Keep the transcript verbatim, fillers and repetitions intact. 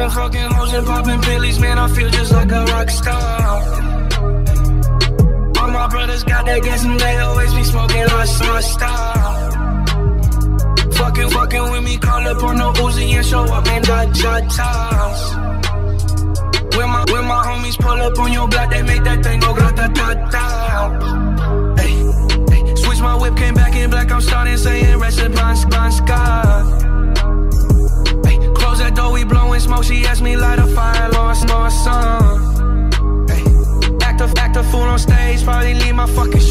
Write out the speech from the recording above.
been fucking hoes and popping pillies, man, I feel just like a rock star. All my brothers got that gas and they always be smoking lost my style. Fucking, fucking with me, call up on no Uzi and show up, man, dot, dot, toss. When my, when my homies pull up on your block, they make that thing go grata-ta-ta. Hey, hey, switch my whip, came back in black, I'm starting saying rest in Bon Scott. Hey, close that door, we blowing smoke, she asked me light a fire, lost, lost song. Hey, act a, act a fool on stage, probably leave my fucking